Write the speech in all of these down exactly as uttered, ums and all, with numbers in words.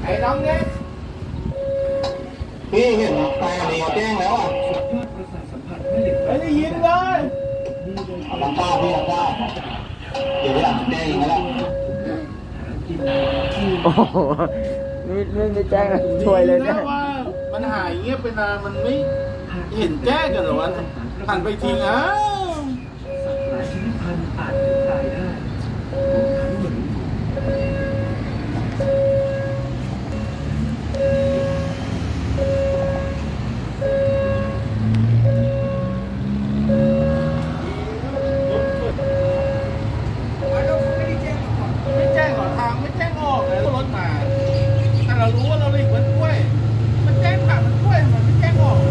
อ้น้องเนี่ยพี่เห็นตายอะไรแจ้งแล้วอ่ะไม่ได้ยินเลยหลังป้าพี่หลังป้าเดี๋ยวหลังแจ้งอีกแล้วโอ้โหไม่ไม่ไม่แจ้งช่วยเลยเนี่ยว่ามันหายเงียบไปนานมันไม่เห็นแจ้งกันหรอวะหันไปทิ้งอ้าวหลายชนิดพันธุ์อาจจะตายได้เรารู้ว่าเราหลีกมันกล้วยมันแจ้งผ่านมันกล้วยมันไม่แจ้งออก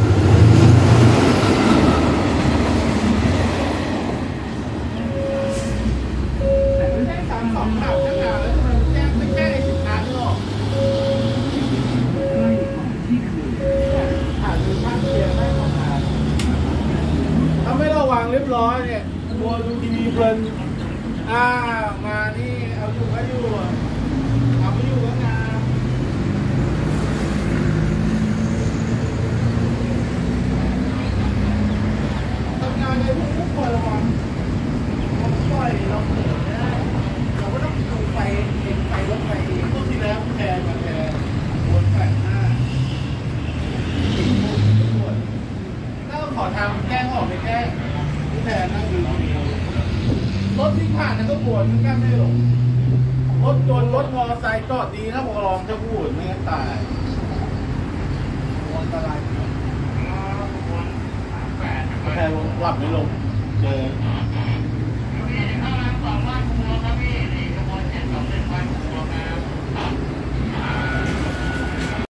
แต่ไม่แจ้งสามสองข่าวแจ้งงานแล้วทำไมมันแจ้งไม่แจ้งไอ้สิบทางหรอกผ่านดูภาพเชียร์ไม่ของงานถ้าไม่ระวังเรียบร้อยเนี่ยมัวดูทีวีเพลินอ้าวมานี่เอาอยู่ก็อยู่เอาไม่อยู่ก็งานปล่อยระวังเราปล่อยเราเปิดไม่ได้เราก็ต้องดูไฟเองไฟรถไฟเองพวกที่แล้วแพงมาแพงวนแปดห้าถ้าเราขอทางแก้งออกไปแก้งที่แพงนั่งดูรถที่ผ่านนั่นก็ปวดมันแก้ไม่หลงรถจนรถมอเตอร์ไซค์จอดดีถ้าผมลองจะพูดไม่งั้นตายอันตรายแพงหลับไม่ลงเจอ